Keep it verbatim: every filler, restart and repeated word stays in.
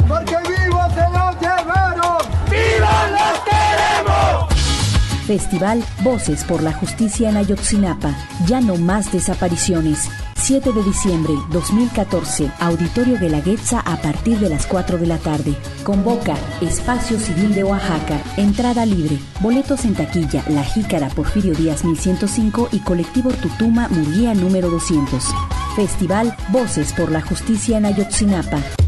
porque vivos se los llevaron. ¡Vivos los queremos! Festival Voces por la Justicia en Ayotzinapa. Ya no más desapariciones. siete de diciembre dos mil catorce, Auditorio Guelaguetza a partir de las cuatro de la tarde. Convoca Espacio Civil de Oaxaca. Entrada libre. Boletos en taquilla La Jícara Porfirio Díaz mil ciento cinco y Colectivo Tutuma Murguía número doscientos. Festival Voces por la Justicia en Ayotzinapa.